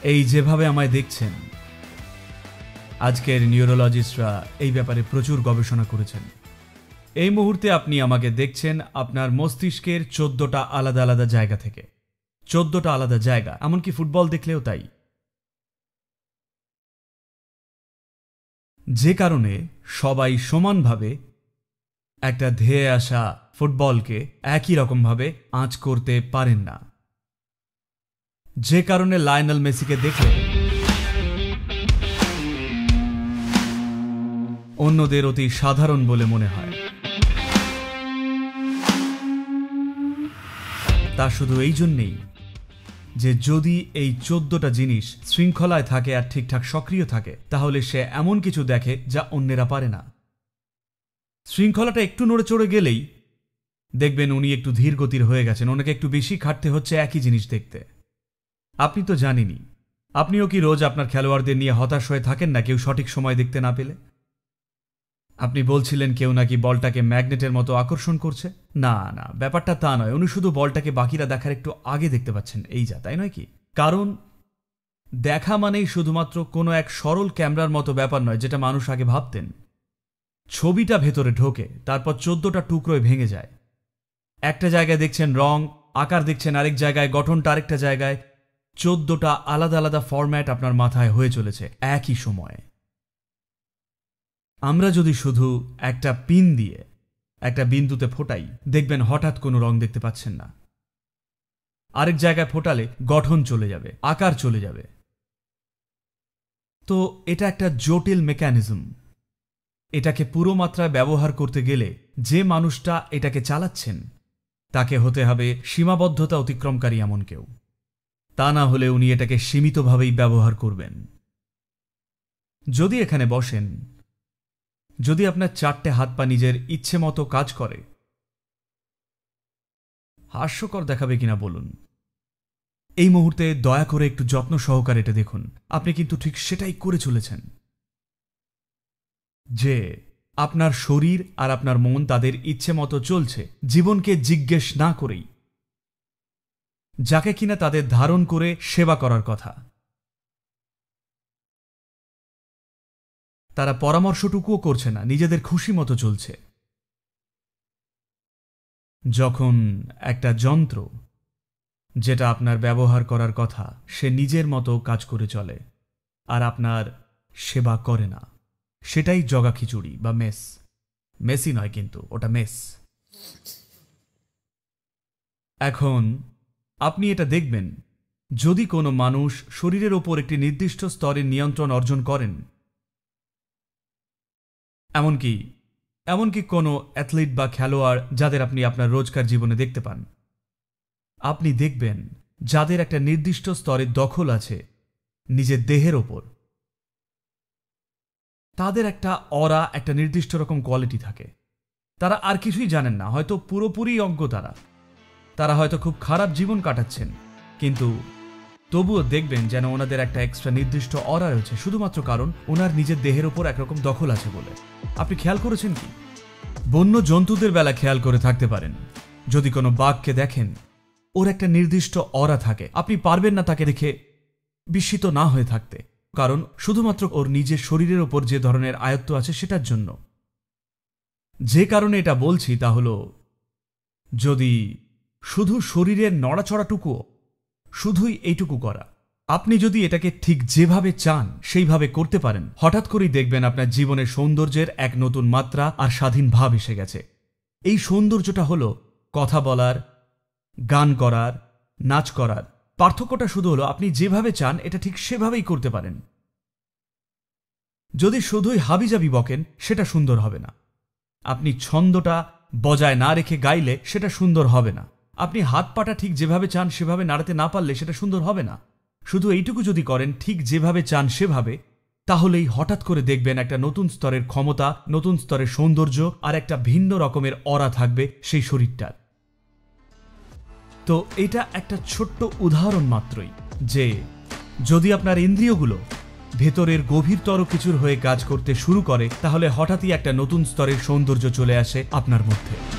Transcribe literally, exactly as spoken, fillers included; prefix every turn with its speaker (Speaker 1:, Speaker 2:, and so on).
Speaker 1: এই যেভাবে আমায় দেখছেন, আজকের নিউরোলজিস্টরা এই ব্যাপারে প্রচুর গবেষণা করেছেন। এই মুহূর্তে আপনি আমাকে দেখছেন আপনার মস্তিষ্কের চোদ্দটা আলাদা আলাদা জায়গা থেকে। চোদ্দটা আলাদা জায়গা, এমনকি ফুটবল দেখলেও তাই। যে কারণে সবাই সমানভাবে একটা ধেয়ে আসা ফুটবলকে একই রকমভাবে আঁচ করতে পারেন না। যে কারণে লায়নেল মেসিকে দেখলে অন্যদের অতি সাধারণ বলে মনে হয়। তা শুধু এই জন্যেই যে যদি এই চোদ্দটা জিনিস শৃঙ্খলায় থাকে আর ঠিকঠাক সক্রিয় থাকে, তাহলে সে এমন কিছু দেখে যা অন্যেরা পারে না। শৃঙ্খলাটা একটু নড়ে চড়ে গেলেই দেখবেন উনি একটু ধীর গতির হয়ে গেছেন, ওনাকে একটু বেশি খাটতে হচ্ছে একই জিনিস দেখতে। আপনি তো জানেনই, আপনিও কি রোজ আপনার খেলোয়াড়দের নিয়ে হতাশ হয়ে থাকেন না কেউ সঠিক সময় দেখতে না পেলে? আপনি বলছিলেন কেউ নাকি বলটাকে ম্যাগনেটের মতো আকর্ষণ করছে। না না, ব্যাপারটা তা নয়। উনি শুধু বলটাকে বাকিরা দেখার একটু আগে দেখতে পাচ্ছেন, এই যা, তাই নয় কি? কারণ দেখা মানেই শুধুমাত্র কোনো এক সরল ক্যামেরার মতো ব্যাপার নয় যেটা মানুষ আগে ভাবতেন। ছবিটা ভেতরে ঢোকে, তারপর চোদ্দটা টুকরোয় ভেঙে যায়। একটা জায়গায় দেখছেন রং, আকার দেখছেন আরেক জায়গায়, গঠনটা আরেকটা জায়গায়। চোদ্দটা আলাদা আলাদা ফরম্যাট আপনার মাথায় হয়ে চলেছে একই সময়ে। আমরা যদি শুধু একটা পিন দিয়ে একটা বিন্দুতে ফোটাই, দেখবেন হঠাৎ কোনো রং দেখতে পাচ্ছেন না। আরেক জায়গায় ফোটালে গঠন চলে যাবে, আকার চলে যাবে। তো এটা একটা জটিল মেকানিজম। এটাকে পুরো মাত্রায় ব্যবহার করতে গেলে যে মানুষটা এটাকে চালাচ্ছেন তাকে হতে হবে সীমাবদ্ধতা অতিক্রমকারী এমন কেউ। তা না হলে উনি এটাকে সীমিতভাবেই ব্যবহার করবেন। যদি এখানে বসেন, যদি আপনার চারটে হাত পা নিজের ইচ্ছে মতো কাজ করে, হাস্যকর দেখাবে কিনা বলুন। এই মুহূর্তে দয়া করে একটু যত্ন সহকারে এটা দেখুন। আপনি কিন্তু ঠিক সেটাই করে চলেছেন, যে আপনার শরীর আর আপনার মন তাদের ইচ্ছে মতো চলছে, জীবনকে জিজ্ঞেস না করেই, যাকে কিনা তাদের ধারণ করে সেবা করার কথা। তারা পরামর্শটুকুও করছে না, নিজেদের খুশি মতো চলছে। যখন একটা যন্ত্র যেটা আপনার ব্যবহার করার কথা, সে নিজের মতো কাজ করে চলে আর আপনার সেবা করে না, সেটাই জগা খিচুড়ি বা মেস। মেসি নয় কিন্তু, ওটা মেস। এখন আপনি এটা দেখবেন, যদি কোনো মানুষ শরীরের ওপর একটি নির্দিষ্ট স্তরের নিয়ন্ত্রণ অর্জন করেন, এমনকি এমনকি কোনো অ্যাথলিট বা খেলোয়াড় যাদের আপনি আপনার রোজকার জীবনে দেখতে পান, আপনি দেখবেন যাদের একটা নির্দিষ্ট স্তরের দখল আছে নিজের দেহের ওপর, তাদের একটা অরা, একটা নির্দিষ্ট রকম কোয়ালিটি থাকে। তারা আর কিছুই জানেন না, হয়তো পুরোপুরি অজ্ঞ তারা তারা হয়তো খুব খারাপ জীবন কাটাচ্ছেন, কিন্তু তবুও দেখবেন যেন ওনাদের একটা এক্সট্রা নির্দিষ্ট অরা রয়েছে, শুধুমাত্র কারণ ওনার নিজের দেহের ওপর একরকম দখল আছে বলে। আপনি খেয়াল করেছেন কি? বন্য জন্তুদের বেলা খেয়াল করে থাকতে পারেন, যদি কোনো বাঘকে দেখেন, ওর একটা নির্দিষ্ট অরা থাকে, আপনি পারবেন না তাকে দেখে বিস্মিত না হয়ে থাকতে, কারণ শুধুমাত্র ওর নিজের শরীরের ওপর যে ধরনের আয়ত্ত আছে সেটার জন্য। যে কারণে এটা বলছি তা হলো, যদি শুধু শরীরের নড়াচড়াটুকুও শুধুই এইটুকু করা, আপনি যদি এটাকে ঠিক যেভাবে চান সেইভাবে করতে পারেন, হঠাৎ করেই দেখবেন আপনার জীবনের সৌন্দর্যের এক নতুন মাত্রা আর স্বাধীন ভাব এসে গেছে। এই সৌন্দর্যটা হলো কথা বলার, গান করার, নাচ করার। পার্থক্যটা শুধু হলো আপনি যেভাবে চান এটা ঠিক সেভাবেই করতে পারেন। যদি শুধুই হাবিজাবি বকেন, সেটা সুন্দর হবে না। আপনি ছন্দটা বজায় না রেখে গাইলে সেটা সুন্দর হবে না। আপনি হাত পাটা ঠিক যেভাবে চান সেভাবে নাড়াতে না পারলে সেটা সুন্দর হবে না। শুধু এইটুকু যদি করেন ঠিক যেভাবে চান সেভাবে, তাহলেই হঠাৎ করে দেখবেন একটা নতুন স্তরের ক্ষমতা, নতুন স্তরের সৌন্দর্য আর একটা ভিন্ন রকমের অরা থাকবে সেই শরীরটার। তো এটা একটা ছোট্ট উদাহরণ মাত্রই, যে যদি আপনার ইন্দ্রিয়গুলো ভেতরের গভীরতর কিছুর হয়ে কাজ করতে শুরু করে, তাহলে হঠাৎই একটা নতুন স্তরের সৌন্দর্য চলে আসে আপনার মধ্যে।